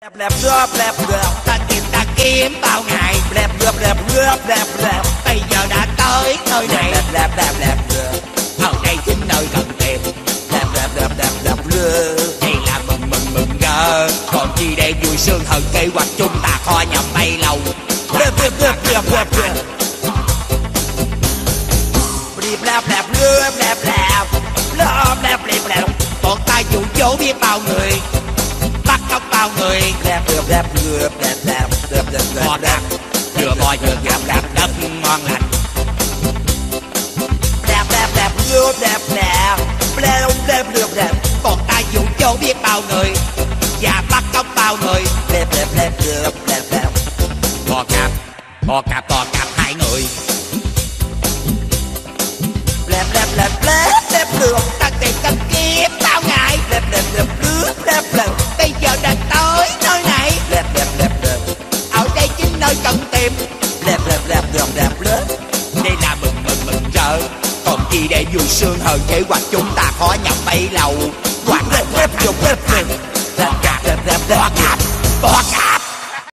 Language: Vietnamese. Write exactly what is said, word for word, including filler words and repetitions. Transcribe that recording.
lẹp lẹp lẹp lẹp ta tìm ta kiếm bao ngày lẹp lẹp lẹp lẹp lẹp lẹp bây giờ đã tới nơi này lẹp lẹp lẹp lẹp lẹp ở đây chính nơi cần tìm lẹp lẹp lẹp lẹp lẹp lẹp đây là mừng mừng mừng ngờ còn chi để vui sương hơn kế hoạch chúng ta kho nhầm bay lâu lẹp lẹp lẹp lẹp lẹp lẹp lẹp lẹp lẹp lẹp lẹp lẹp lẹp lẹp lẹp bọn ta dụ dỗ biết bao người bắt cóc bao người lẹp lẹp lẹp lẹp lẹp lẹp lẹp lẹp lẹp lẹp vừa bò vừa gặp gặp đất ngon lành lẹp lẹp lẹp lẹp lẹp lẹp lẹp lẹp lẹp lẹp bọn ta dụ dỗ biết bao người và bắt cóc bao người lẹp lẹp lẹp lẹp lẹp lẹp bò cạp bò cạp bò cạp hai người lẹp lẹp lẹp lẹp lẹp lẹp ta tìm ta kiếm bao ngày lẹp lẹp lẹp lẹp lẹp lẹp bây giờ đã tới nơi này lẹp lẹp lẹp lẹp ở đây chính nơi cần tìm lẹp lẹp lẹp lẹp lẹp lẹp đây là mừng mừng mừng rỡ còn chi để vui sương hơn kế hoạch chúng ta khó nhọc bấy lâu quạt lẹp lẹp lẹp lẹp lẹp lẹp lẹp lẹp lẹp lẹp